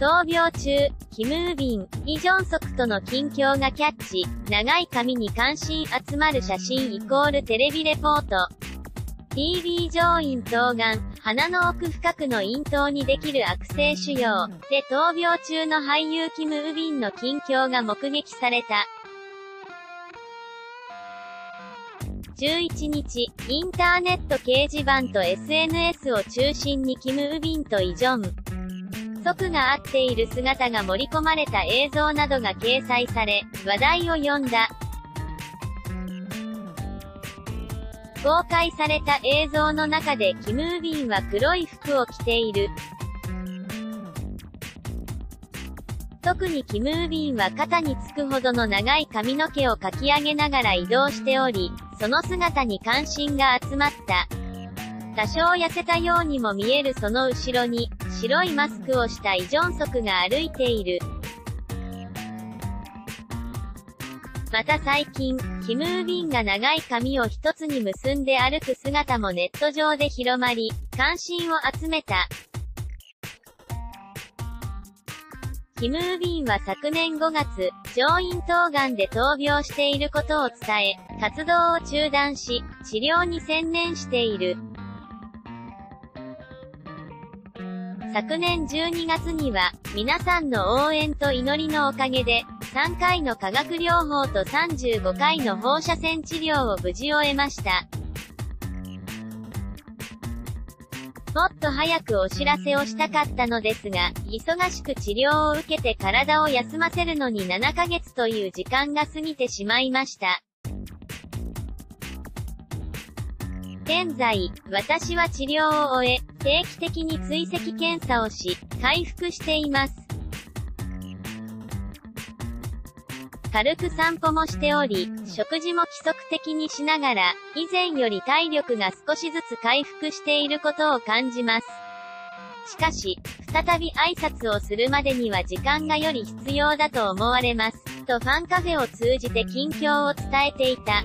闘病中、キム・ウビン、イ・ジョンソクとの近況がキャッチ、長い髪に関心集まる写真=テレビレポート。TB 上咽頭がん、鼻の奥深くの咽頭にできる悪性腫瘍で闘病中の俳優キム・ウビンの近況が目撃された。11日、インターネット掲示板と SNS を中心にキム・ウビンとイ・ジョンソクが会っている姿が盛り込まれた映像などが掲載され、話題を呼んだ。公開された映像の中でキム・ウビンは黒い服を着ている。特にキム・ウビンは肩につくほどの長い髪の毛をかき上げながら移動しており、その姿に関心が集まった。多少痩せたようにも見えるその後ろに、白いマスクをしたイ・ジョンソクが歩いている。また最近、キム・ウビンが長い髪を一つに結んで歩く姿もネット上で広まり、関心を集めた。キム・ウビンは昨年5月、上咽頭がんで闘病していることを伝え、活動を中断し、治療に専念している。昨年12月には、皆さんの応援と祈りのおかげで、3回の化学療法と35回の放射線治療を無事終えました。もっと早くお知らせをしたかったのですが、忙しく治療を受けて体を休ませるのに7ヶ月という時間が過ぎてしまいました。現在、私は治療を終え、定期的に追跡検査をし、回復しています。軽く散歩もしており、食事も規則的にしながら、以前より体力が少しずつ回復していることを感じます。しかし、再び挨拶をするまでには時間がより必要だと思われます、とファンカフェを通じて近況を伝えていた。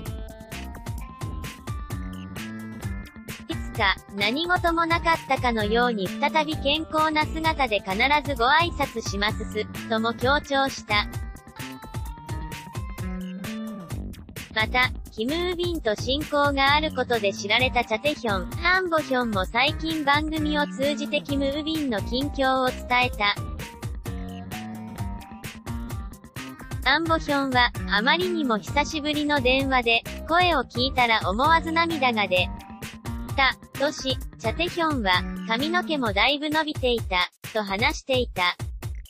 何事もなかったかのように再び健康な姿で必ずご挨拶しますとも強調した。また、キム・ウビンと親交があることで知られたチャテヒョン、ハンボヒョンも最近番組を通じてキム・ウビンの近況を伝えた。ハンボヒョンは、あまりにも久しぶりの電話で、声を聞いたら思わず涙が出た、とし、チャテヒョンは、髪の毛もだいぶ伸びていた、と話していた。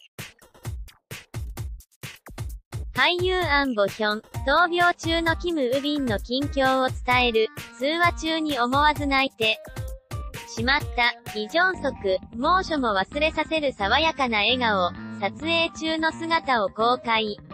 俳優アン・ボヒョン、闘病中のキム・ウビンの近況を伝える、通話中に思わず泣いてしまった、イ・ジョンソク、猛暑も忘れさせる爽やかな笑顔、撮影中の姿を公開。